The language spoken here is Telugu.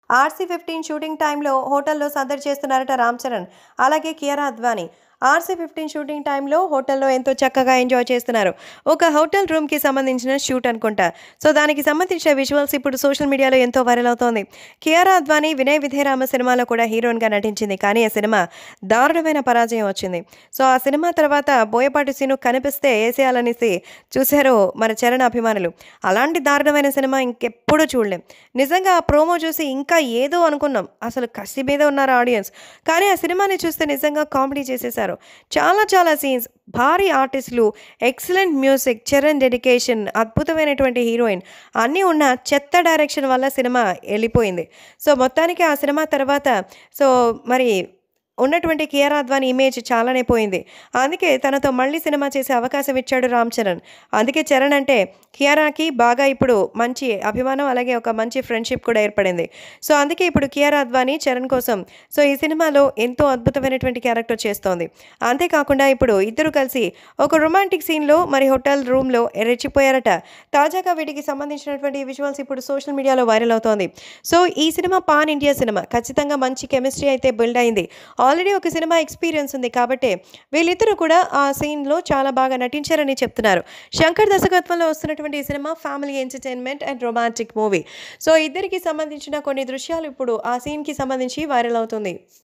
ఆర్సీ 15 షూటింగ్ టైంలో హోటల్లో సందడి చేస్తున్నారట రామ్ చరణ్. అలాగే కియారా అద్వానీ. ఆర్సీ 15 షూటింగ్ టైంలో హోటల్లో ఎంతో చక్కగా ఎంజాయ్ చేస్తున్నారు. ఒక హోటల్ రూమ్‌కి సంబంధించిన షూట్ అనుకుంటా. సో, దానికి సంబంధించిన విజువల్స్ ఇప్పుడు సోషల్ మీడియాలో ఎంతో వైరల్ అవుతోంది. కియారా అద్వానీ 'వినయ విధేయరామ' సినిమాలో కూడా హీరోయిన్‌గా నటించింది. కానీ ఆ సినిమా దారుణమైన పరాజయం వచ్చింది. సో, ఆ సినిమా తర్వాత బోయపాటి సీను కనిపిస్తే ఏసేయాలనేసి చూసారు మన చరణ్ అభిమానులు. అలాంటి దారుణమైన సినిమా ఇంకెప్పుడూ చూడలేం. నిజంగా ఆ ప్రోమో చూసి ఇంకా ఏదో అనుకున్నాం. అసలు కసి మీద ఉన్నారు ఆడియన్స్. కానీ ఆ సినిమాని చూస్తే నిజంగా కామెడీ చేసేశారు. చాలా చాలా సీన్స్, భారీ ఆర్టిస్టులు, ఎక్సలెంట్ మ్యూజిక్, చరణ్ డెడికేషన్, అద్భుతమైనటువంటి హీరోయిన్ అన్నీ ఉన్న చెత్త డైరెక్షన్ వల్ల సినిమా ఎళ్ళిపోయింది. సో, మొత్తానికి ఆ సినిమా తర్వాత సో, మరి ఉన్నటువంటి కియారా అద్వానీ ఇమేజ్ చాలానే పోయింది. అందుకే తనతో మళ్ళీ సినిమా చేసే అవకాశం ఇచ్చాడు రామ్ చరణ్. అందుకే చరణ్ అంటే కియారాకి బాగా ఇప్పుడు మంచి అభిమానం, అలాగే ఒక మంచి ఫ్రెండ్‌షిప్ కూడా ఏర్పడింది. సో, అందుకే ఇప్పుడు కియారా అద్వానీ చరణ్ కోసం సో, ఈ సినిమాలో ఎంతో అద్భుతమైనటువంటి క్యారెక్టర్ చేస్తోంది. అంతేకాకుండా ఇప్పుడు ఇద్దరు కలిసి ఒక రొమాంటిక్ సీన్‌లో మరి హోటల్ రూమ్‌లో రెచ్చిపోయారట. తాజాగా వీటికి సంబంధించినటువంటి విజువల్స్ ఇప్పుడు సోషల్ మీడియాలో వైరల్ అవుతోంది. సో, ఈ సినిమా పాన్ ఇండియా సినిమా. ఖచ్చితంగా మంచి కెమిస్ట్రీ అయితే బిల్డ్ అయింది. ఆల్రెడీ ఒక సినిమా ఎక్స్‌పీరియన్స్ ఉంది కాబట్టి వీళ్ళిద్దరూ కూడా ఆ సీన్‌లో చాలా బాగా నటించారని చెప్తున్నారు. శంకర్ దర్శకత్వంలో వస్తున్నటువంటి ఈ సినిమా family entertainment and romantic movie. So, ఇద్దరికీ సంబంధించిన కొన్ని దృశ్యాలు ఇప్పుడు ఆ సీన్‌కి సంబంధించి వైరల్ అవుతుంది.